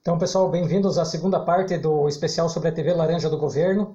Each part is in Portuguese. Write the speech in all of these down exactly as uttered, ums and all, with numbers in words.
Então, pessoal, bem-vindos à segunda parte do especial sobre a T V laranja do governo.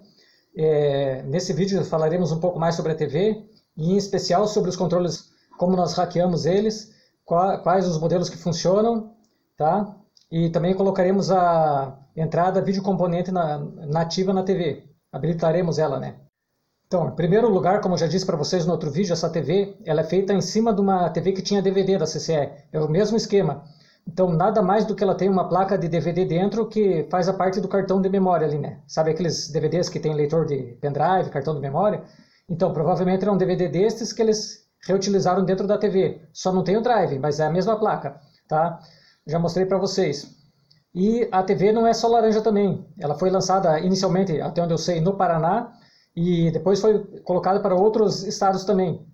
É, nesse vídeo falaremos um pouco mais sobre a T V, e em especial sobre os controles, como nós hackeamos eles, qua, quais os modelos que funcionam, tá? E também colocaremos a entrada vídeo componente na, nativa na T V, habilitaremos ela, né? Então, em primeiro lugar, como eu já disse para vocês no outro vídeo, essa T V ela é feita em cima de uma T V que tinha D V D da C C E, é o mesmo esquema. Então, nada mais do que ela tem uma placa de D V D dentro que faz a parte do cartão de memória ali, né? Sabe aqueles D V Ds que tem leitor de pendrive, cartão de memória? Então, provavelmente era um D V D destes que eles reutilizaram dentro da T V. Só não tem o drive, mas é a mesma placa, tá? Já mostrei para vocês. E a T V não é só laranja também. Ela foi lançada inicialmente, até onde eu sei, no Paraná, e depois foi colocada para outros estados também.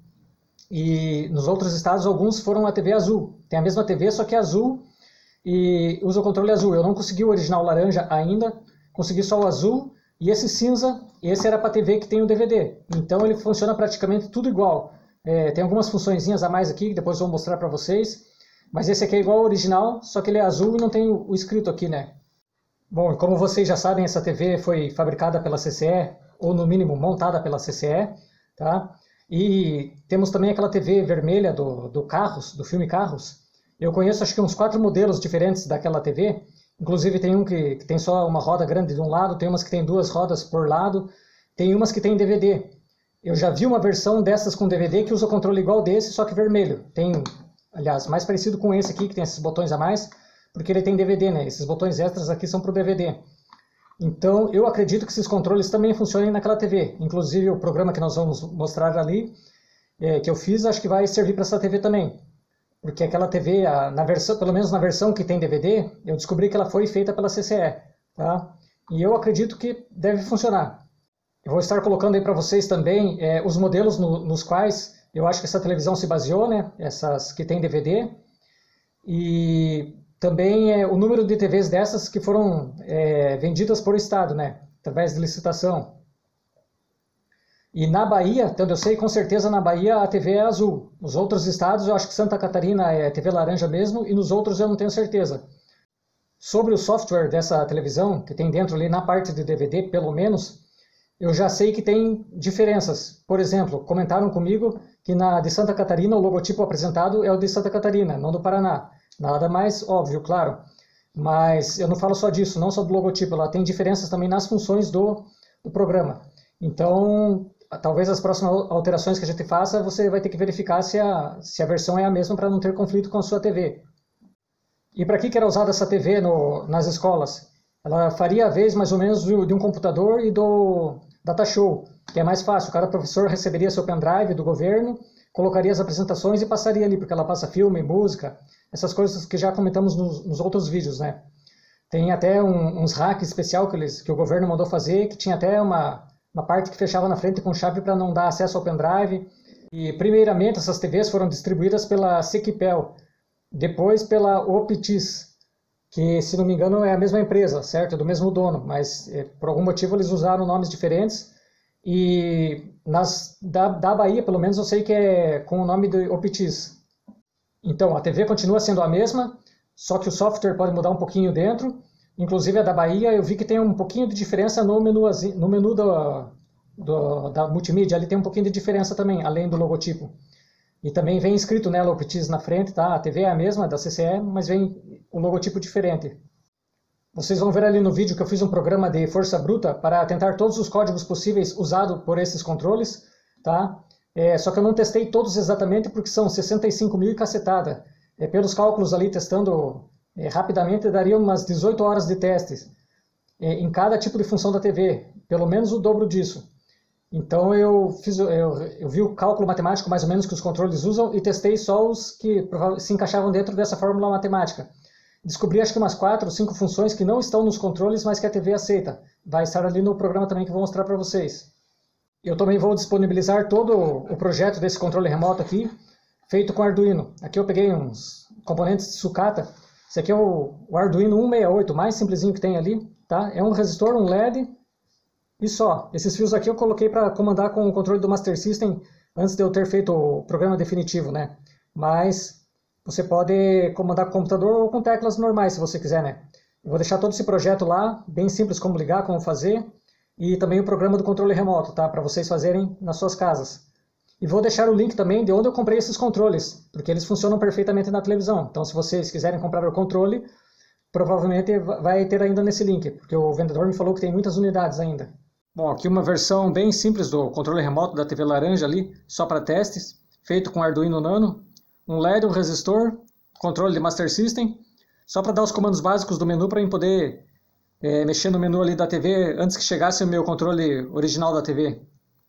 E nos outros estados, alguns foram a T V azul. Tem a mesma T V, só que é azul e usa o controle azul. Eu não consegui o original laranja ainda, consegui só o azul e esse cinza. Esse era para a T V que tem o D V D. Então ele funciona praticamente tudo igual. É, tem algumas funçõezinhas a mais aqui, que depois eu vou mostrar para vocês. Mas esse aqui é igual ao original, só que ele é azul e não tem o, o escrito aqui, né? Bom, como vocês já sabem, essa T V foi fabricada pela C C E, ou no mínimo montada pela C C E, tá? E temos também aquela T V vermelha do, do Carros, do filme Carros. Eu conheço acho que uns quatro modelos diferentes daquela T V. Inclusive tem um que, que tem só uma roda grande de um lado, tem umas que tem duas rodas por lado, tem umas que tem D V D. Eu já vi uma versão dessas com D V D que usa o controle igual desse, só que vermelho. Tem, aliás, mais parecido com esse aqui, que tem esses botões a mais, porque ele tem D V D, né? Esses botões extras aqui são para o D V D. Então, eu acredito que esses controles também funcionem naquela T V. Inclusive, o programa que nós vamos mostrar ali, é, que eu fiz, acho que vai servir para essa T V também. Porque aquela T V, a, na versão, pelo menos na versão que tem D V D, eu descobri que ela foi feita pela C C E. Tá? E eu acredito que deve funcionar. Eu vou estar colocando aí para vocês também é, os modelos no, nos quais eu acho que essa televisão se baseou, né? Essas que tem D V D. E também é, o número de T Vs dessas que foram é, vendidas por estado, né? Através de licitação. E na Bahia, até onde eu sei, com certeza na Bahia a T V é azul. Nos outros estados eu acho que Santa Catarina é T V laranja mesmo, e nos outros eu não tenho certeza. Sobre o software dessa televisão, que tem dentro ali na parte de D V D, pelo menos, eu já sei que tem diferenças. Por exemplo, comentaram comigo que na de Santa Catarina o logotipo apresentado é o de Santa Catarina, não do Paraná. Nada mais óbvio, claro. Mas eu não falo só disso, não só do logotipo, ela tem diferenças também nas funções do, do programa. Então, talvez as próximas alterações que a gente faça, você vai ter que verificar se a, se a versão é a mesma para não ter conflito com a sua T V. E para que que era usada essa T V no, nas escolas? Ela faria a vez mais ou menos de um computador e do Datashow, que é mais fácil. Cada professor receberia seu pendrive do governo, colocaria as apresentações e passaria ali, porque ela passa filme, música, essas coisas que já comentamos nos, nos outros vídeos, né? Tem até um, uns hacks especial que, eles, que o governo mandou fazer, que tinha até uma, uma parte que fechava na frente com chave para não dar acesso ao pendrive. E primeiramente essas T Vs foram distribuídas pela Sequipel, depois pela Optis, que se não me engano é a mesma empresa, certo? É do mesmo dono, mas é, por algum motivo eles usaram nomes diferentes. E nas, da, da Bahia, pelo menos, eu sei que é com o nome de Optis. Então, a T V continua sendo a mesma, só que o software pode mudar um pouquinho dentro. Inclusive, a da Bahia, eu vi que tem um pouquinho de diferença no menu, no menu do, do, da multimídia. Ali tem um pouquinho de diferença também, além do logotipo. E também vem escrito nela Optis na frente, tá? A T V é a mesma, da C C E, mas vem o logotipo diferente. Vocês vão ver ali no vídeo que eu fiz um programa de força bruta para tentar todos os códigos possíveis usados por esses controles, tá? É, só que eu não testei todos exatamente porque são sessenta e cinco mil e cacetada. É, pelos cálculos ali, testando é, rapidamente, daria umas dezoito horas de testes é, em cada tipo de função da T V, pelo menos o dobro disso. Então eu, fiz, eu, eu vi o cálculo matemático mais ou menos que os controles usam e testei só os que se encaixavam dentro dessa fórmula matemática. Descobri acho que umas quatro ou cinco funções que não estão nos controles, mas que a T V aceita. Vai estar ali no programa também que eu vou mostrar para vocês. Eu também vou disponibilizar todo o projeto desse controle remoto aqui, feito com Arduino. Aqui eu peguei uns componentes de sucata. Esse aqui é o, o Arduino cento e sessenta e oito, mais simplesinho que tem ali. Tá? É um resistor, um L E D e só. Esses fios aqui eu coloquei para comandar com o controle do Master System antes de eu ter feito o programa definitivo, né? Mas você pode comandar com o computador ou com teclas normais, se você quiser, né? Eu vou deixar todo esse projeto lá, bem simples como ligar, como fazer, e também o programa do controle remoto, tá? Para vocês fazerem nas suas casas. E vou deixar o link também de onde eu comprei esses controles, porque eles funcionam perfeitamente na televisão. Então, se vocês quiserem comprar o controle, provavelmente vai ter ainda nesse link, porque o vendedor me falou que tem muitas unidades ainda. Bom, aqui uma versão bem simples do controle remoto da T V laranja ali, só para testes, feito com Arduino Nano, um L E D, um resistor, controle de Master System, só para dar os comandos básicos do menu para eu poder é, mexer no menu ali da T V antes que chegasse o meu controle original da T V.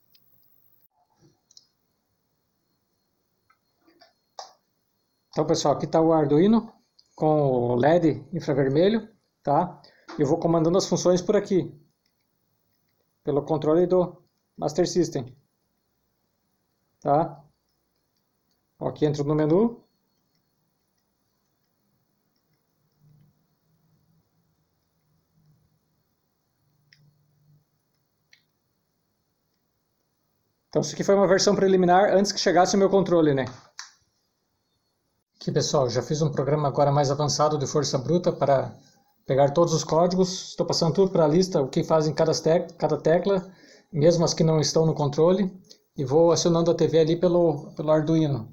Então, pessoal, aqui está o Arduino com o L E D infravermelho, tá? Eu vou comandando as funções por aqui, pelo controle do Master System, tá? Aqui entro no menu. Então, isso aqui foi uma versão preliminar antes que chegasse o meu controle, né? Aqui, pessoal, já fiz um programa agora mais avançado de força bruta para pegar todos os códigos. Estou passando tudo para a lista, o que fazem cada, tec cada tecla, mesmo as que não estão no controle. E vou acionando a T V ali pelo, pelo Arduino,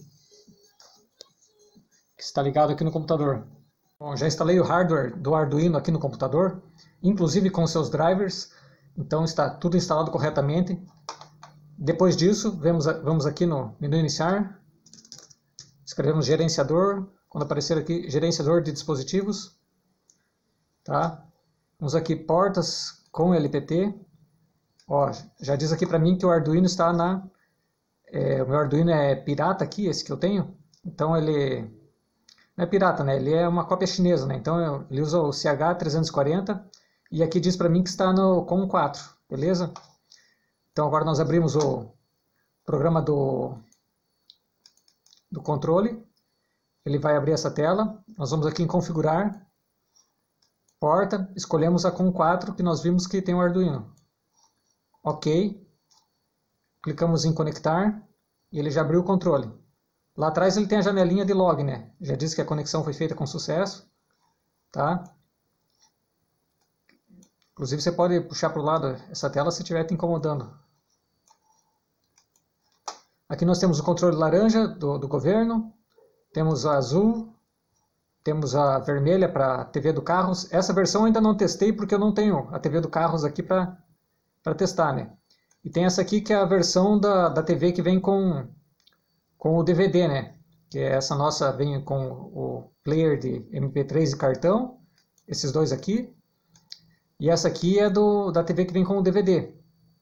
que está ligado aqui no computador. Bom, já instalei o hardware do Arduino aqui no computador, inclusive com seus drivers. Então está tudo instalado corretamente. Depois disso, vamos, vamos aqui no menu iniciar, escrevemos gerenciador, quando aparecer aqui, gerenciador de dispositivos, tá? Vamos aqui, portas com L P T, ó, já diz aqui para mim que o Arduino está na, é, o meu Arduino é pirata aqui, esse que eu tenho, então ele, não é pirata, né, ele é uma cópia chinesa, né, então eu, ele usa o C H trezentos e quarenta, e aqui diz para mim que está no com quatro, beleza? Então agora nós abrimos o programa do, do controle, ele vai abrir essa tela, nós vamos aqui em configurar, porta, escolhemos a com quatro que nós vimos que tem o Arduino. Ok, clicamos em conectar e ele já abriu o controle. Lá atrás ele tem a janelinha de log, né? Já diz que a conexão foi feita com sucesso, tá? Inclusive você pode puxar para o lado essa tela se estiver te incomodando. Aqui nós temos o controle laranja do, do governo, temos a azul, temos a vermelha para a T V do Carros. Essa versão eu ainda não testei porque eu não tenho a T V do Carros aqui para testar, né? E tem essa aqui que é a versão da, da T V que vem com, com o D V D, né? Que é essa nossa, vem com o player de M P três e cartão, esses dois aqui. E essa aqui é do, da T V que vem com o D V D.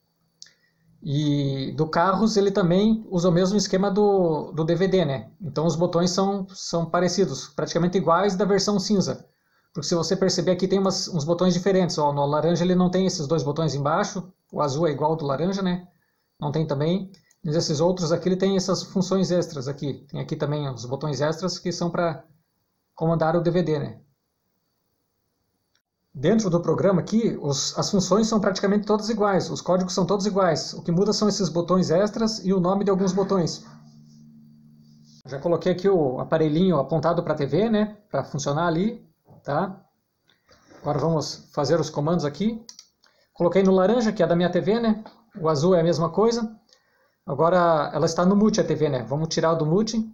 E do Carros ele também usa o mesmo esquema do, do D V D, né? Então os botões são, são parecidos, praticamente iguais da versão cinza. Porque se você perceber aqui tem umas, uns botões diferentes. Ó, no laranja ele não tem esses dois botões embaixo, o azul é igual ao do laranja, né? Não tem também. Mas esses outros aqui ele tem essas funções extras aqui. Tem aqui também os botões extras que são para comandar o D V D, né? Dentro do programa aqui, os, as funções são praticamente todas iguais, os códigos são todos iguais. O que muda são esses botões extras e o nome de alguns botões. Já coloquei aqui o aparelhinho apontado para a T V, né, para funcionar ali, tá? Agora vamos fazer os comandos aqui. Coloquei no laranja, que é da minha T V, né? O azul é a mesma coisa. Agora ela está no mute a T V, né? Vamos tirar do mute.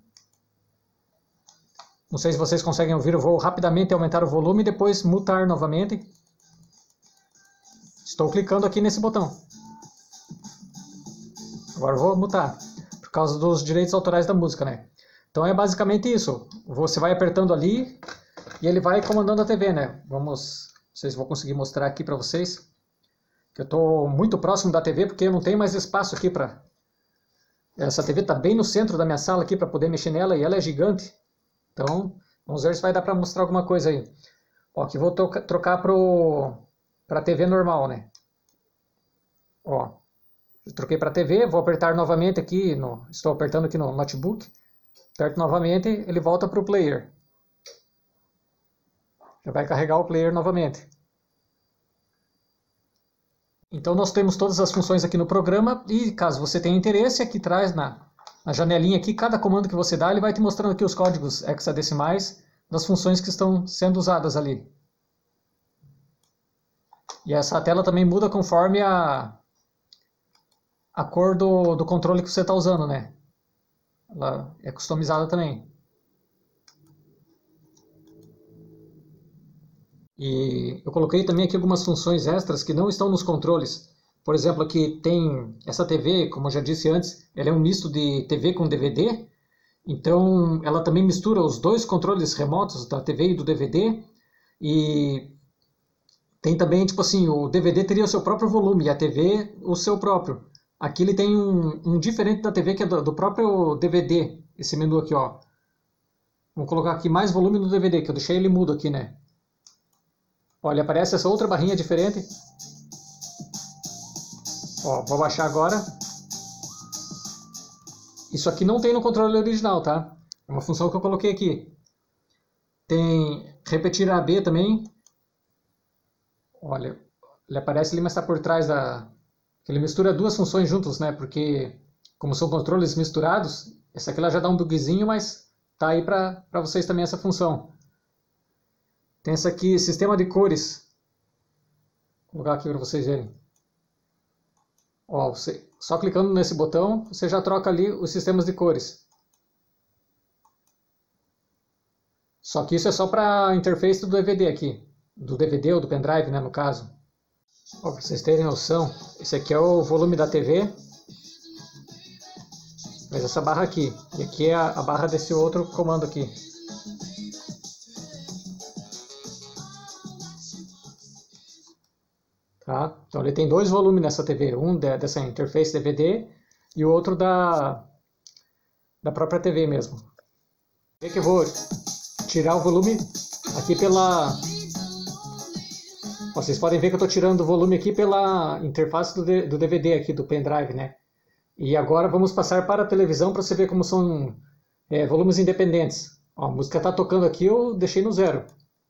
Não sei se vocês conseguem ouvir, eu vou rapidamente aumentar o volume e depois mutar novamente. Estou clicando aqui nesse botão. Agora eu vou mutar, por causa dos direitos autorais da música, né? Então é basicamente isso. Você vai apertando ali e ele vai comandando a T V, né? Vamos, não sei se vou conseguir mostrar aqui para vocês. Que eu estou muito próximo da T V porque eu não tenho mais espaço aqui para... Essa T V está bem no centro da minha sala aqui para poder mexer nela e ela é gigante. Então, vamos ver se vai dar para mostrar alguma coisa aí. Ó, aqui vou trocar para a T V normal, né? Ó, eu troquei para a T V, vou apertar novamente aqui, no, estou apertando aqui no notebook. Aperto novamente, ele volta para o player. Já vai carregar o player novamente. Então nós temos todas as funções aqui no programa e caso você tenha interesse, aqui atrás na... Na janelinha aqui, cada comando que você dá, ele vai te mostrando aqui os códigos hexadecimais das funções que estão sendo usadas ali. E essa tela também muda conforme a, a cor do, do controle que você está usando, né? Ela é customizada também. E eu coloquei também aqui algumas funções extras que não estão nos controles. Por exemplo, aqui tem essa T V, como eu já disse antes, ela é um misto de T V com D V D. Então, ela também mistura os dois controles remotos da T V e do D V D. E tem também, tipo assim, o D V D teria o seu próprio volume e a T V o seu próprio. Aqui ele tem um, um diferente da T V que é do, do próprio D V D, esse menu aqui, ó. Vou colocar aqui mais volume no D V D, que eu deixei ele mudo aqui, né? Olha, aparece essa outra barrinha diferente. Ó, vou baixar agora. Isso aqui não tem no controle original, tá? É uma função que eu coloquei aqui. Tem repetir A B também. Olha, ele aparece ali, mas está por trás da... Ele mistura duas funções juntos, né? Porque, como são controles misturados, essa aqui ela já dá um bugzinho, mas tá aí para vocês também essa função. Tem essa aqui, sistema de cores. Vou colocar aqui para vocês verem. Ó, você, só clicando nesse botão, você já troca ali os sistemas de cores. Só que isso é só para a interface do D V D aqui. Do D V D ou do pendrive, né, no caso. Para vocês terem noção, esse aqui é o volume da T V. Mas essa barra aqui. E aqui é a, a barra desse outro comando aqui. Tá? Então ele tem dois volumes nessa T V, um de, dessa interface D V D e o outro da, da própria T V mesmo. Vê que eu vou tirar o volume aqui pela... Vocês podem ver que eu estou tirando o volume aqui pela interface do, do D V D aqui, do pendrive, né? E agora vamos passar para a televisão para você ver como são é, volumes independentes. Ó, a música está tocando aqui, eu deixei no zero.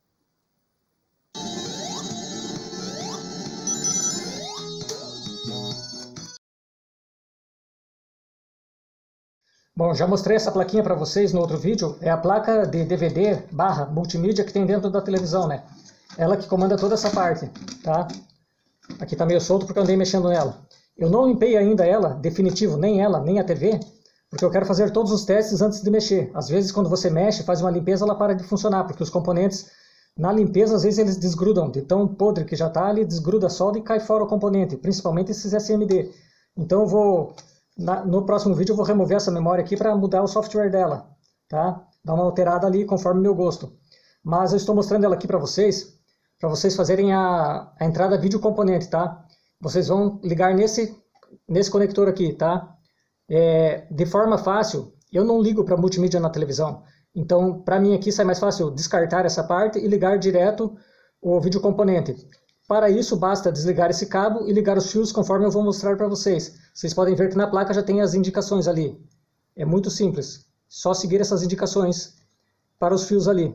Bom, já mostrei essa plaquinha para vocês no outro vídeo. É a placa de D V D barra multimídia que tem dentro da televisão, né? Ela que comanda toda essa parte, tá? Aqui tá meio solto porque eu andei mexendo nela. Eu não limpei ainda ela, definitivo, nem ela, nem a T V, porque eu quero fazer todos os testes antes de mexer. Às vezes quando você mexe, faz uma limpeza, ela para de funcionar, porque os componentes, na limpeza, às vezes eles desgrudam. De tão podre que já tá, ele desgruda a solda e cai fora o componente, principalmente esses S M D. Então eu vou... Na, no próximo vídeo eu vou remover essa memória aqui para mudar o software dela, tá? Dar uma alterada ali conforme o meu gosto. Mas eu estou mostrando ela aqui para vocês, para vocês fazerem a, a entrada vídeo componente, tá? Vocês vão ligar nesse, nesse conector aqui, tá? É, de forma fácil, eu não ligo para multimídia na televisão. Então, para mim aqui sai mais fácil descartar essa parte e ligar direto o vídeo componente. Para isso, basta desligar esse cabo e ligar os fios conforme eu vou mostrar para vocês. Vocês podem ver que na placa já tem as indicações ali. É muito simples. Só seguir essas indicações para os fios ali.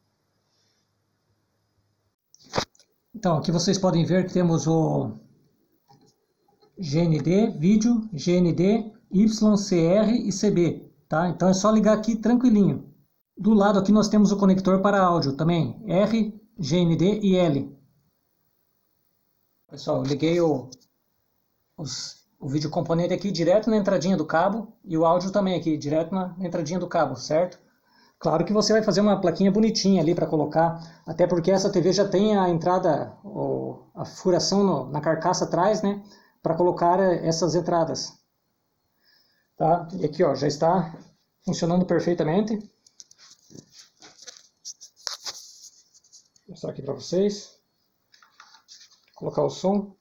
Então, aqui vocês podem ver que temos o G N D, vídeo, G N D, Y, C R e C B. Tá? Então é só ligar aqui tranquilinho. Do lado aqui nós temos o conector para áudio também. R, G N D e L. Pessoal, eu liguei o, os, o vídeo componente aqui direto na entradinha do cabo e o áudio também aqui, direto na, na entradinha do cabo, certo? Claro que você vai fazer uma plaquinha bonitinha ali para colocar, até porque essa T V já tem a entrada, o, a furação no, na carcaça atrás, né? Para colocar essas entradas. Tá? E aqui, ó, já está funcionando perfeitamente. Vou mostrar aqui para vocês. Colocar o som.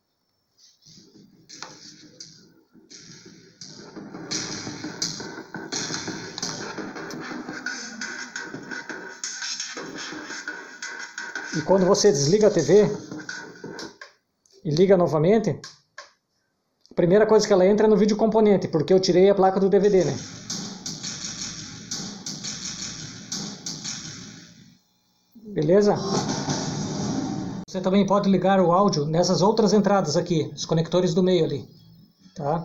E quando você desliga a T V e liga novamente, a primeira coisa que ela entra é no vídeo componente, porque eu tirei a placa do D V D, né? Beleza? Você também pode ligar o áudio nessas outras entradas aqui, os conectores do meio ali, tá?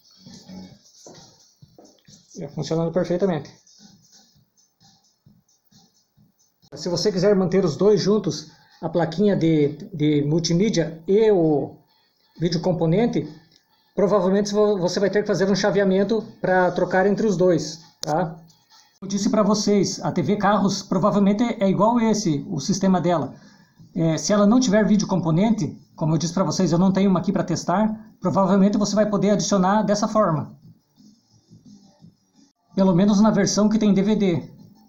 Já funcionando perfeitamente. Se você quiser manter os dois juntos, a plaquinha de, de multimídia e o vídeo componente, provavelmente você vai ter que fazer um chaveamento para trocar entre os dois, tá? Eu disse para vocês, a T V Carros provavelmente é igual esse, o sistema dela. É, se ela não tiver vídeo componente, como eu disse para vocês, eu não tenho uma aqui para testar, provavelmente você vai poder adicionar dessa forma. Pelo menos na versão que tem D V D.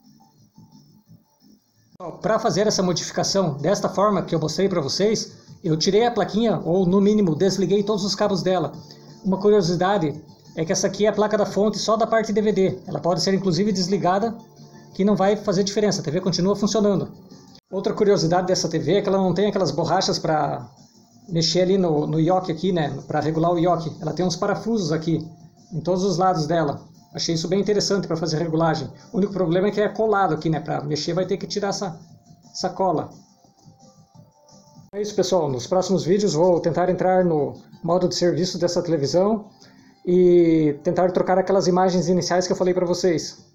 Para fazer essa modificação desta forma que eu mostrei para vocês, eu tirei a plaquinha, ou no mínimo desliguei todos os cabos dela. Uma curiosidade é que essa aqui é a placa da fonte só da parte D V D. Ela pode ser inclusive desligada, que não vai fazer diferença, a T V continua funcionando. Outra curiosidade dessa T V é que ela não tem aquelas borrachas para mexer ali no, no yoke aqui, né, para regular o yoke. Ela tem uns parafusos aqui, em todos os lados dela. Achei isso bem interessante para fazer regulagem. O único problema é que é colado aqui, né, para mexer vai ter que tirar essa, essa cola. É isso, pessoal. Nos próximos vídeos vou tentar entrar no modo de serviço dessa televisão e tentar trocar aquelas imagens iniciais que eu falei para vocês.